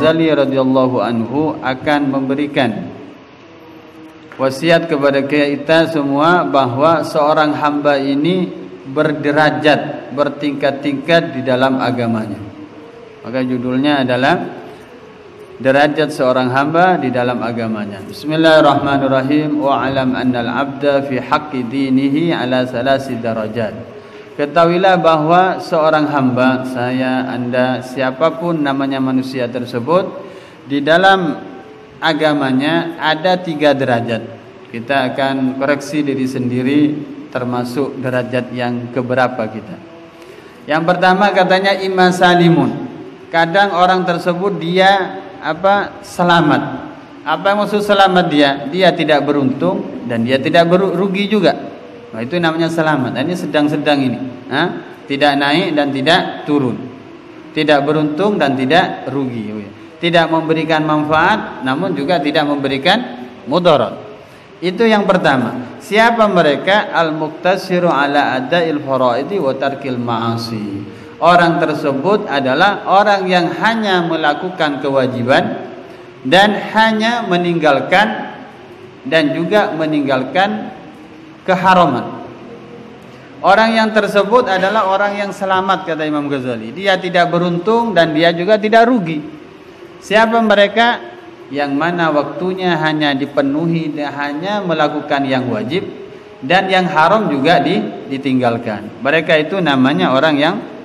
Ghazali radhiyallahu anhu akan memberikan wasiat kepada kita semua bahwa seorang hamba ini berderajat, bertingkat-tingkat di dalam agamanya. Maka judulnya adalah derajat seorang hamba di dalam agamanya. Bismillahirrahmanirrahim. Wa alam annal abda fi haqqi dinihi ala salasi darajat. Ketahuilah bahwa seorang hamba, saya, Anda, siapapun namanya manusia tersebut, di dalam agamanya ada 3 derajat. Kita akan koreksi diri sendiri termasuk derajat yang keberapa kita. Yang pertama katanya imma salimun. Kadang orang tersebut dia selamat. Apa yang maksud selamat dia? Dia tidak beruntung dan dia tidak rugi juga. Nah, itu namanya selamat. Nah, ini sedang-sedang ini. Tidak naik dan tidak turun. Tidak beruntung dan tidak rugi. Tidak memberikan manfaat namun juga tidak memberikan mudarat. Itu yang pertama. Siapa mereka? Al-muqtasiru ala ada'il faraidi wa tarkil ma'asi. Orang tersebut adalah orang yang hanya melakukan kewajiban dan hanya meninggalkan dan juga meninggalkan keharaman. Orang yang tersebut adalah orang yang selamat, kata Imam Ghazali. Dia tidak beruntung dan dia juga tidak rugi. Siapa mereka? Yang mana waktunya hanya dipenuhi dan hanya melakukan yang wajib dan yang haram juga ditinggalkan. Mereka itu namanya orang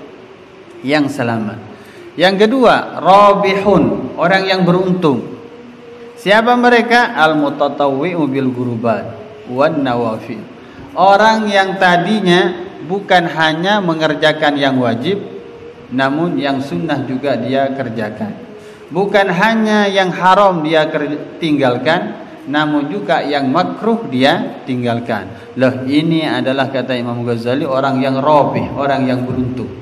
yang selamat. Yang kedua, rabihun, orang yang beruntung. Siapa mereka? Al-mutatawwi'u bil gurubat wan nawafil. Orang yang tadinya bukan hanya mengerjakan yang wajib namun yang sunnah juga dia kerjakan. Bukan hanya yang haram dia tinggalkan namun juga yang makruh dia tinggalkan. Loh, ini adalah kata Imam Ghazali orang yang rabih, orang yang beruntung.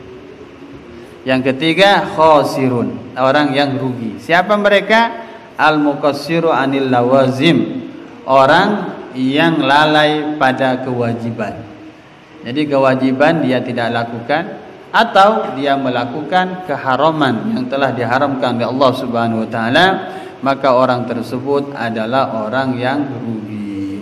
Yang ketiga, khasirun, orang yang rugi. Siapa mereka? Al-muqassiru anil lawazim, orang yang lalai pada kewajiban. Jadi kewajiban dia tidak lakukan atau dia melakukan keharaman yang telah diharamkan oleh Allah Subhanahu wa taala, maka orang tersebut adalah orang yang rugi.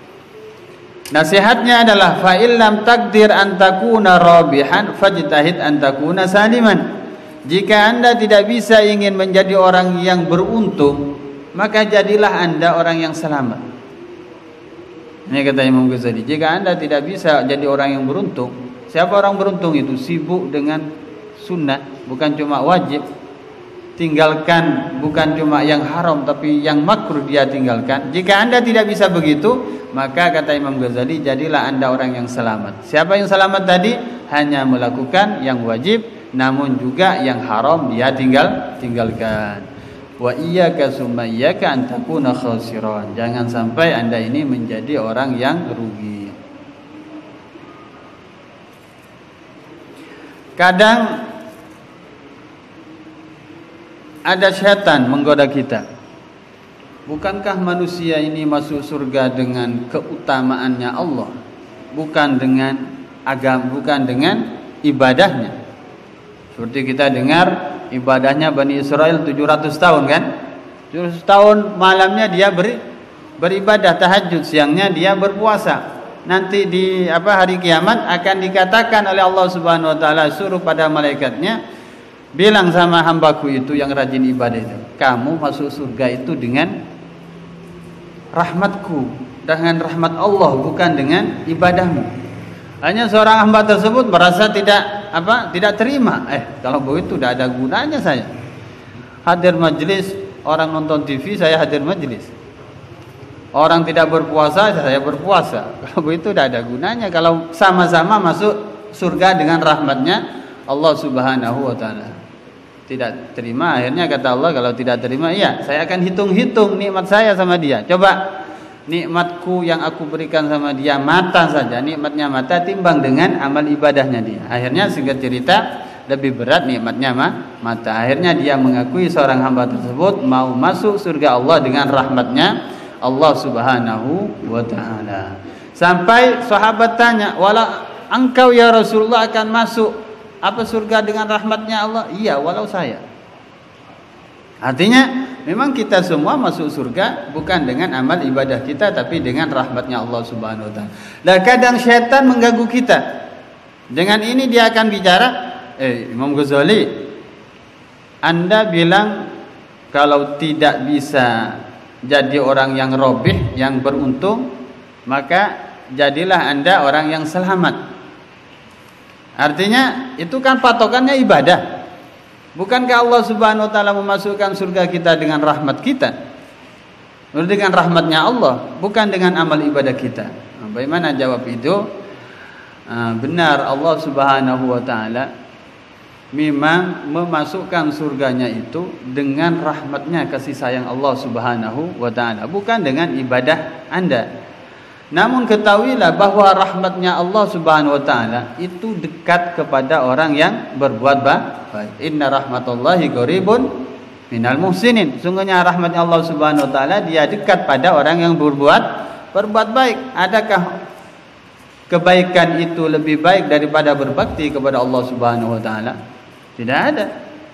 Nasihatnya adalah fa illam takdir an takuna rabihan fajtahid an takuna saliman. Jika Anda tidak bisa ingin menjadi orang yang beruntung, maka jadilah Anda orang yang selamat. Ini kata Imam Ghazali. Jika Anda tidak bisa jadi orang yang beruntung, siapa orang beruntung itu? Sibuk dengan sunnah, bukan cuma wajib. Tinggalkan bukan cuma yang haram tapi yang makruh dia tinggalkan. Jika Anda tidak bisa begitu, maka kata Imam Ghazali, jadilah Anda orang yang selamat. Siapa yang selamat tadi? Hanya melakukan yang wajib namun juga yang haram dia tinggalkan. Wa iyyaka summa iyyaka an takuna khasiran. Jangan sampai Anda ini menjadi orang yang rugi. Kadang ada syaitan menggoda kita. Bukankah manusia ini masuk surga dengan keutamaannya Allah, bukan dengan agama, bukan dengan ibadahnya? Seperti kita dengar ibadahnya Bani Israel 700 tahun kan? 700 tahun malamnya dia beribadah tahajud, siangnya dia berpuasa. Nanti di hari kiamat akan dikatakan oleh Allah Subhanahu wa taala, suruh pada malaikatnya, bilang sama hambaku itu yang rajin ibadah itu, kamu masuk surga itu dengan rahmatku, dengan rahmat Allah, bukan dengan ibadahmu. Hanya seorang hamba tersebut merasa tidak terima. Kalau begitu tidak ada gunanya saya hadir majelis. Orang nonton TV, saya hadir majelis. Orang tidak berpuasa, saya berpuasa. Kalau begitu tidak ada gunanya. Kalau sama-sama masuk surga dengan rahmatnya Allah Subhanahu wa taala. Tidak terima, akhirnya kata Allah, kalau tidak terima, iya, saya akan hitung-hitung nikmat saya sama dia. Coba nikmatku yang aku berikan sama dia mata saja, nikmatnya mata timbang dengan amal ibadahnya dia. Akhirnya singkat cerita lebih berat nikmatnya mata. Akhirnya dia mengakui seorang hamba tersebut mau masuk surga Allah dengan rahmatnya Allah Subhanahu wa taala. Sampai sahabat tanya, "Wala engkau ya Rasulullah akan masuk surga dengan rahmatnya Allah?" Iya, walau saya. Artinya memang kita semua masuk surga bukan dengan amal ibadah kita, tapi dengan rahmatnya Allah Subhanahu wa taala. Lah kadang syaitan mengganggu kita. Dengan ini dia akan bicara, Imam Ghazali, Anda bilang kalau tidak bisa jadi orang yang robih, yang beruntung, maka jadilah Anda orang yang selamat. Artinya itu kan patokannya ibadah. Bukankah Allah Subhanahu wa taala memasukkan surga kita dengan rahmat kita? Dengan rahmatnya Allah, bukan dengan amal ibadah kita. Bagaimana jawab itu? Benar, Allah Subhanahu wa taala memang memasukkan surganya itu dengan rahmatnya, kasih sayang Allah Subhanahu wa taala, bukan dengan ibadah Anda. Namun ketahuilah bahwa rahmatnya Allah Subhanahu wa taala itu dekat kepada orang yang berbuat baik. Inna rahmatullahi qaribun minal muhsinin. Sungguhnya rahmatnya Allah Subhanahu wa taala dia dekat pada orang yang berbuat baik. Adakah kebaikan itu lebih baik daripada berbakti kepada Allah Subhanahu wa taala? Tidak ada.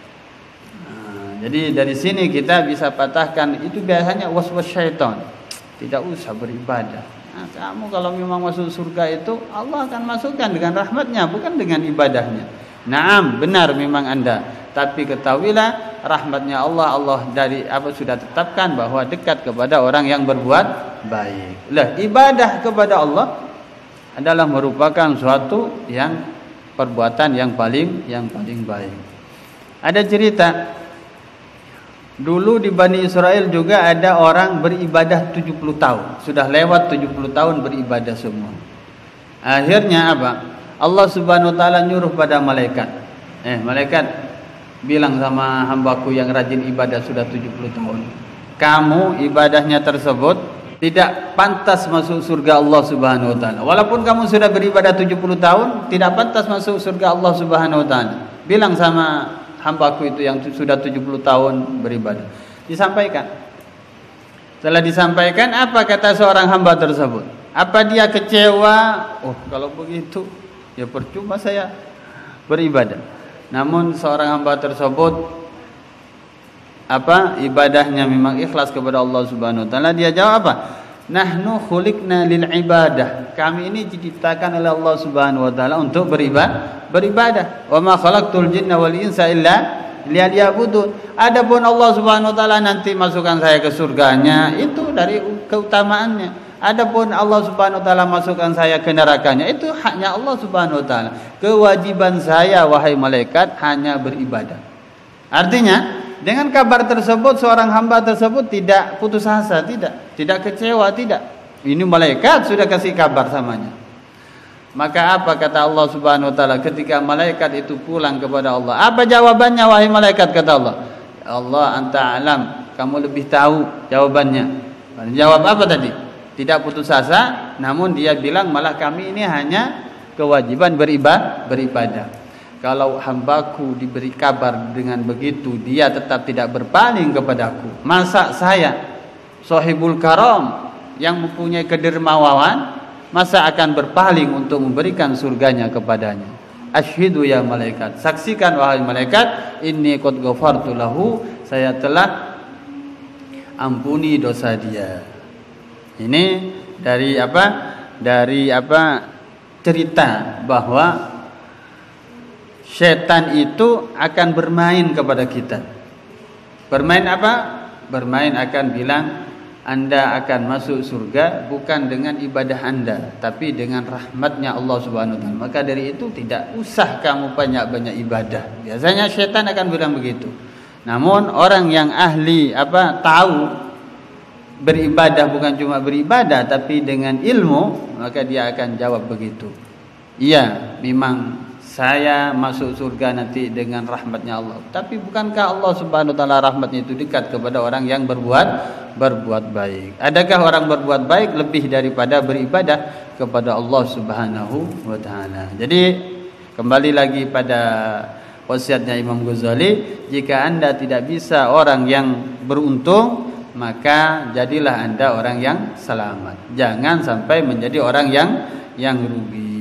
Jadi dari sini kita bisa patahkan itu biasanya waswas syaitan. Tidak usah beribadah. Kamu kalau memang masuk surga itu Allah akan masukkan dengan rahmatnya, bukan dengan ibadahnya. Naam, benar memang Anda, tapi ketahuilah rahmatnya Allah dari apa sudah tetapkan bahwa dekat kepada orang yang berbuat baik. Lah, ibadah kepada Allah adalah merupakan suatu yang perbuatan yang paling baik. Ada cerita dulu di Bani Israel juga ada orang beribadah 70 tahun. Sudah lewat 70 tahun beribadah semua. Akhirnya apa? Allah Subhanahu wa taala nyuruh pada malaikat. Malaikat bilang sama hambaku yang rajin ibadah sudah 70 tahun. Kamu ibadahnya tersebut tidak pantas masuk surga Allah Subhanahu wa taala. Walaupun kamu sudah beribadah 70 tahun, tidak pantas masuk surga Allah Subhanahu wa taala. Bilang sama hambaku itu yang sudah 70 tahun beribadah. Disampaikan. Setelah disampaikan, apa kata seorang hamba tersebut? Apa dia kecewa? Oh, kalau begitu ya percuma saya beribadah. Namun seorang hamba tersebut ibadahnya memang ikhlas kepada Allah Subhanahu wa taala. Dia jawab apa? Nahnu khuliqna lil ibadah. Kami ini diciptakan oleh Allah Subhanahu wa taala untuk beribadah. Wa ma khalaqtul jinna wal insa illa liya'budun. Adapun Allah Subhanahu wa taala nanti masukkan saya ke surganya, itu dari keutamaannya. Adapun Allah Subhanahu wa taala masukkan saya ke nerakanya, itu haknya Allah Subhanahu wa taala. Kewajiban saya wahai malaikat hanya beribadah. Artinya dengan kabar tersebut seorang hamba tersebut tidak putus asa, tidak kecewa, tidak. Ini malaikat sudah kasih kabar samanya. Maka apa kata Allah Subhanahu wa taala ketika malaikat itu pulang kepada Allah? Apa jawabannya wahai malaikat, kata Allah? Allah anta alam, kamu lebih tahu jawabannya. Jawab apa tadi? Tidak putus asa, namun dia bilang malah kami ini hanya kewajiban beribadah. Kalau hambaku diberi kabar dengan begitu, dia tetap tidak berpaling kepadaku. Masa saya, sahibul karam, yang mempunyai kedermawanan, masa akan berpaling untuk memberikan surganya kepadanya? Asyhadu ya malaikat, saksikan wahai malaikat, inni qad ghafartu lahu, saya telah ampuni dosa dia. Ini dari apa? Cerita bahwa syaitan itu akan bermain kepada kita. Bermain apa? Bermain akan bilang Anda akan masuk surga bukan dengan ibadah Anda, tapi dengan rahmatnya Allah Subhanahu wa taala. Maka dari itu tidak usah kamu banyak-banyak ibadah. Biasanya syaitan akan bilang begitu. Namun orang yang ahli tahu beribadah bukan cuma beribadah tapi dengan ilmu, maka dia akan jawab begitu. Iya, memang saya masuk surga nanti dengan rahmatnya Allah. Tapi bukankah Allah Subhanahu wa taala rahmatnya itu dekat kepada orang yang berbuat baik? Adakah orang berbuat baik lebih daripada beribadah kepada Allah Subhanahu wa taala? Jadi kembali lagi pada wasiatnya Imam Ghazali, jika Anda tidak bisa orang yang beruntung, maka jadilah Anda orang yang selamat. Jangan sampai menjadi orang yang rugi.